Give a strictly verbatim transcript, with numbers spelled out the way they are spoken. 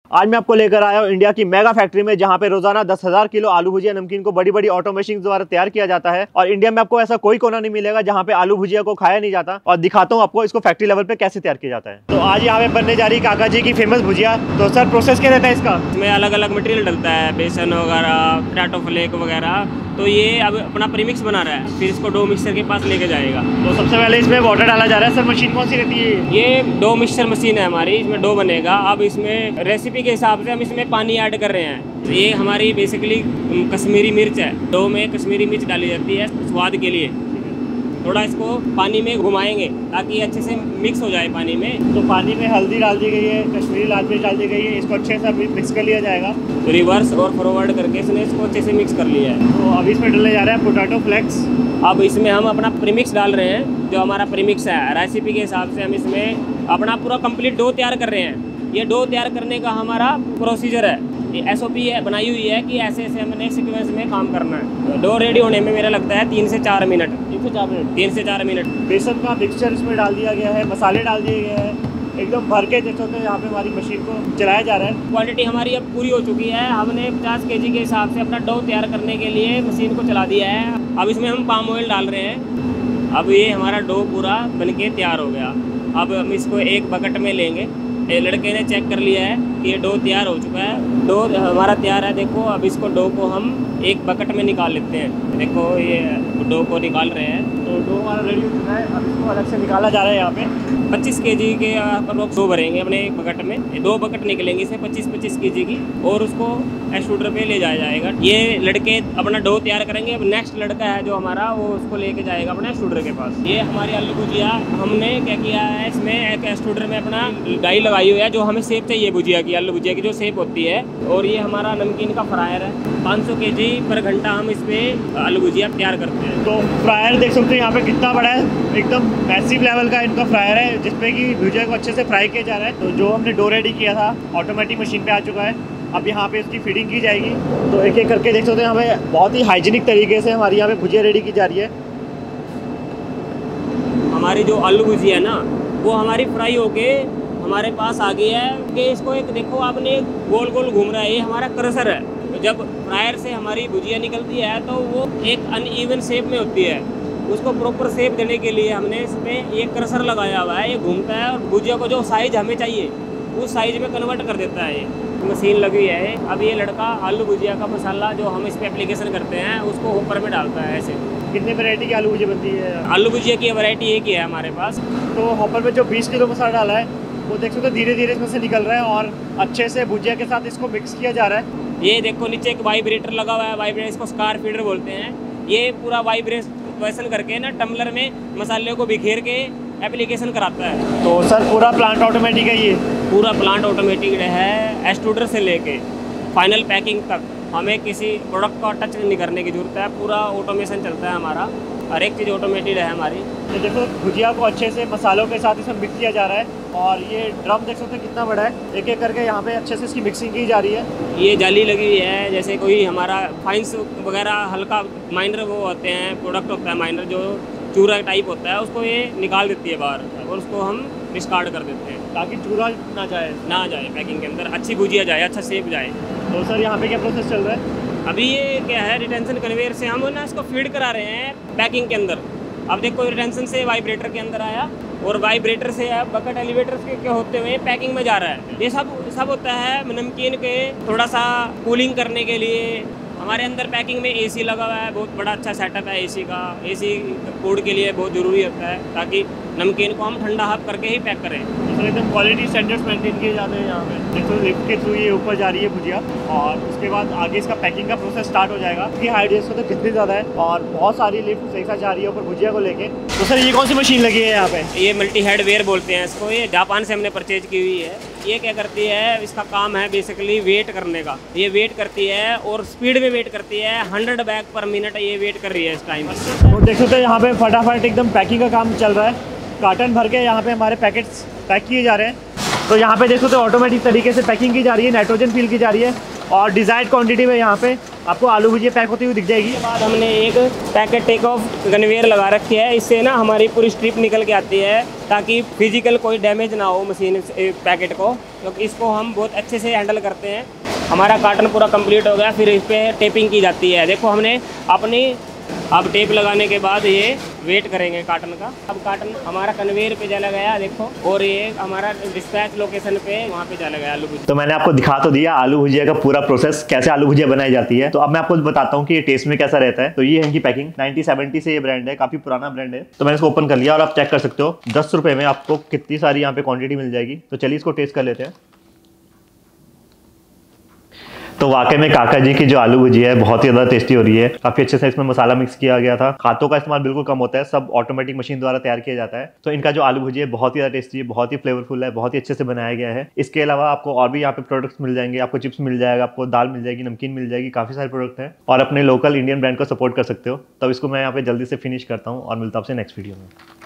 आज मैं आपको लेकर आया हूँ इंडिया की मेगा फैक्ट्री में, जहाँ पे रोजाना दस हजार किलो आलू भुजिया नमकीन को बड़ी बड़ी ऑटोमेशन द्वारा तैयार किया जाता है। और इंडिया में आपको ऐसा कोई कोना नहीं मिलेगा जहाँ पे आलू भुजिया को खाया नहीं जाता। और दिखाता हूँ आपको इसको फैक्ट्री लेवल पे कैसे तैयार किया जाता है। तो आज यहाँ पे बनने जा रही काका जी की फेमस भुजिया। तो सर प्रोसेस क्या रहता है इसका? इसमें अलग अलग मटेरियल डलता है, बेसन वगैरह, पोटैटो फ्लेक वगैरह। तो ये अब अपना प्रीमिक्स बना रहा है, फिर इसको डो मिक्सर के पास लेके जाएगा। तो सबसे पहले इसमें वाटर डाला जा रहा है। सर मशीन कौन सी रहती है? ये डो मिक्सर मशीन है हमारी, इसमें डो बनेगा। अब इसमें रेसिपी के हिसाब से हम इसमें पानी ऐड कर रहे हैं। तो ये हमारी बेसिकली कश्मीरी मिर्च है। डो में कश्मीरी मिर्च डाली जाती है स्वाद के लिए। थोड़ा इसको पानी में घुमाएंगे ताकि अच्छे से मिक्स हो जाए पानी में। तो पानी में हल्दी डाल दी गई है, कश्मीरी लाल मिर्च डाल दी गई है, इसको अच्छे से मिक्स कर लिया जाएगा। तो रिवर्स और फॉरवर्ड करके इसने इसको अच्छे से मिक्स कर लिया है। तो अभी इसमें डाला जा रहा है पोटैटो फ्लेक्स। अब इसमें हम अपना प्रीमिक्स डाल रहे हैं, जो हमारा प्रीमिक्स है रेसिपी के हिसाब से हम इसमें अपना पूरा कंप्लीट डो तैयार कर रहे हैं। ये डो तैयार करने का हमारा प्रोसीजर है, ये एस ओ पी है बनाई हुई है कि ऐसे ऐसे हमने सीक्वेंस में काम करना है। डो रेडी होने में मेरा लगता है तीन से चार मिनट तीन से चार मिनट तीन से चार मिनट बेसन का मिक्सचर इसमें डाल दिया गया है, मसाले डाल दिए गए हैं, एकदम भर के देखते हैं। यहाँ पे हमारी मशीन को चलाया जा रहा है। क्वांटिटी हमारी अब पूरी हो चुकी है। हमने पचास के जी के हिसाब से अपना डो तैयार करने के लिए मशीन को चला दिया है। अब इसमें हम पाम ऑयल डाल रहे हैं। अब ये हमारा डो पूरा बनके तैयार हो गया। अब हम इसको एक बकेट में लेंगे। ये लड़के ने चेक कर लिया है कि ये डो तैयार हो चुका है। डो हमारा तैयार है, देखो। अब इसको डो को हम एक बकेट में निकाल लेते हैं। देखो ये डो को निकाल रहे हैं। तो डो हमारा रेडी हो चुका है। अब इसको अलग से निकाला जा रहा है। यहाँ पे पच्चीस के जी के लोग डो भरेंगे अपने एक बकेट में। ये दो बकेट निकलेंगे इसमें पच्चीस पच्चीस के जी की, और उसको एक्सट्रूडर पे ले जाया जाएगा। ये लड़के अपना डो तैयार करेंगे। अब नेक्स्ट लड़का है जो हमारा, वो उसको लेके जाएगा अपने एक्सट्रूडर के पास। ये हमारी आलू भुजिया हमने क्या किया है, इसमें एक एक्सट्रूडर में अपना डाई लगाई हुई है, जो हमें शेप चाहिए भुजिया की, आलू भुजिया की जो शेप होती है। और ये हमारा नमकीन का फ्रायर है। पाँच सौ के जी पर घंटा हम इस पर आलू भुजिया तैयार करते हैं। तो फ्रायर देख सकते हैं यहाँ पे कितना बड़ा है, एकदम मैसिव लेवल का इनका फ्रायर है, जिसमें कि भुजिया को अच्छे से फ्राई किया जा रहा है। तो जो हमने डो रेडी किया था ऑटोमेटिक मशीन पे आ चुका है। अब यहाँ पे इसकी फीडिंग की जाएगी। तो एक एक करके देख सकते हैं, यहाँ पे बहुत ही हाइजीनिक तरीके से हमारी यहाँ पे भुजिया रेडी की जा रही है। हमारी जो आलू भुजिया है ना, वो हमारी फ्राई होके हमारे पास आ गई है। कि इसको एक देखो आपने गोल गोल घूम रहा है, ये हमारा क्रशर है। तो जब फ्रायर से हमारी भुजिया निकलती है तो वो एक अनइवन शेप में होती है। उसको प्रॉपर शेप देने के लिए हमने इसमें एक क्रशर लगाया हुआ है। ये घूमता है और भुजिया को जो साइज हमें चाहिए उस साइज में कन्वर्ट कर देता है। ये मशीन लगी है। अब ये लड़का आलू भुजिया का मसाला जो हम इस पर एप्लीकेशन करते हैं उसको ऊपर में डालता है। ऐसे कितने वैरायटी की आलू भुजिया बनती है? आलू भुजिया की वैरायटी एक ही है हमारे पास। तो हॉपर में जो बीस किलो मसाला डाला है, वो देख सकते हो धीरे धीरे इसमें से निकल रहा है और अच्छे से भुजिया के साथ इसको मिक्स किया जा रहा है। ये देखो नीचे एक वाइब्रेटर लगा हुआ है, वाइब्रेटर, इसको स्कार फीडर बोलते हैं। ये पूरा वाइब्रेशन करके ना टम्बलर में मसाले को बिखेर के एप्लीकेशन कराता है। तो सर पूरा प्लांट ऑटोमेटिक है? ये पूरा प्लांट ऑटोमेटिक है। एक्सट्रूडर से लेके फाइनल पैकिंग तक हमें किसी प्रोडक्ट का टच नहीं करने की जरूरत है। पूरा ऑटोमेशन चलता है हमारा, हर एक चीज़ ऑटोमेटेड है हमारी। तो देखो भुजिया को अच्छे से मसालों के साथ इसमें मिक्स किया जा रहा है। और ये ड्रम देख सकते हैं कितना बड़ा है, एक एक करके यहाँ पे अच्छे से इसकी मिक्सिंग की जा रही है। ये जाली लगी हुई है, जैसे कोई हमारा फाइंस वगैरह हल्का माइनर वो होते हैं, प्रोडक्ट होता है माइनर जो चूरा टाइप होता है, उसको ये निकाल देती है बाहर और उसको हम डिस्कार्ड कर देते हैं ताकि चूरा ना जाए ना जाए पैकिंग के अंदर, अच्छी भुजिया जाए, अच्छा शेप जाए। तो सर यहाँ पे क्या प्रोसेस चल रहा है? अभी ये क्या है, रिटेंशन कन्वेयर से हम ना इसको फीड करा रहे हैं पैकिंग के अंदर। अब देखो रिटेंशन से वाइब्रेटर के अंदर आया और वाइब्रेटर से बकेट एलिवेटर के होते हुए पैकिंग में जा रहा है। ये सब सब होता है नमकीन के थोड़ा सा कूलिंग करने के लिए। हमारे अंदर पैकिंग में एसी लगा हुआ है, बहुत बड़ा अच्छा सेटअप है एसी का। एसी फूड के लिए बहुत ज़रूरी होता है ताकि नमकीन को हम ठंडा हब करके ही पैक करें। तो एकदम क्वालिटी स्टैंडर्ड्स मेंटेन किए जाते हैं यहाँ पे। देखो लिफ्ट के थ्रू ये ऊपर जा रही है भुजिया और उसके बाद आगे इसका पैकिंग का प्रोसेस स्टार्ट हो जाएगा। क्योंकि हाइट इसको तो कितनी ज़्यादा है और बहुत सारी लिफ्ट एक साथ जा रही है ऊपर भुजिया को लेके। तो सर ये कौन सी मशीन लगी है यहाँ पे? ये मल्टी हेड वेयर बोलते हैं इसको। ये जापान से हमने परचेज की हुई है। ये क्या करती है, इसका काम है बेसिकली वेट करने का। ये वेट करती है और स्पीड में वेट करती है। हंड्रेड बैग पर मिनट ये वेट कर रही है इस टाइम। तो देख सकते हैं यहाँ पे फटाफट एकदम पैकिंग का काम चल रहा है। कार्टन भर के यहाँ पे हमारे पैकेट्स पैक किए जा रहे हैं। तो यहाँ पे देख सकते हैं ऑटोमेटिक तरीके से पैकिंग की जा रही है, नाइट्रोजन फिल की जा रही है और डिजायर्ड क्वांटिटी में यहाँ पे आपको आलू भुजिया पैक होती हुई दिख जाएगी। उसके बाद हमने एक पैकेट टेक ऑफ कन्वेयर लगा रखी है, इससे ना हमारी पूरी स्ट्रिप निकल के आती है ताकि फिजिकल कोई डैमेज ना हो मशीन पैकेट को, क्योंकि तो इसको हम बहुत अच्छे से हैंडल करते हैं। हमारा कार्टन पूरा कंप्लीट हो गया, फिर इस पर टेपिंग की जाती है। देखो हमने अपनी अब टेप लगाने के बाद ये वेट करेंगे कार्टन का। अब कार्टन हमारा कन्वेयर पे चला गया देखो, और ये हमारा डिस्पैच लोकेशन पे वहाँ पे चला गया आलू भुजिया। तो मैंने आपको दिखा तो दिया आलू भुजिया का पूरा प्रोसेस, कैसे आलू भुजिया बनाई जाती है। तो अब मैं आपको बताता हूँ कि ये टेस्ट में कैसा रहता है। तो ये है इनकी पैकिंग, नाइनटीन सेवेंटी से ये ब्रांड है, काफी पुराना ब्रांड है। तो मैंने इसको ओपन कर लिया और आप चेक कर सकते हो दस रुपए में आपको कितनी सारी यहाँ पे क्वांटिटी मिल जाएगी। तो चलिए इसको टेस्ट कर लेते हैं। तो वाकई में काका जी की जो आलू भुजिया है बहुत ही ज़्यादा टेस्टी हो रही है। काफ़ी अच्छे से इसमें मसाला मिक्स किया गया था, खातों का इस्तेमाल बिल्कुल कम होता है, सब ऑटोमेटिक मशीन द्वारा तैयार किया जाता है। तो इनका जो आलू भुजिया है बहुत ही ज़्यादा टेस्टी है, बहुत ही फ्लेवरफुल है, बहुत ही अच्छे से बनाया गया है। इसके अलावा आपको और भी यहाँ पे प्रोडक्ट्स मिल जाएंगे, आपको चिप्स मिल जाएगा, आपको दाल मिल जाएगी, नमकीन मिल जाएगी, काफ़ी सारे प्रोडक्ट हैं। और अपने लोकल इंडियन ब्रांड को सपोर्ट कर सकते हो। तब इसको मैं यहाँ पे जल्दी से फिनिश करता हूँ और मिलता हूँ आपसे नेक्स्ट वीडियो में।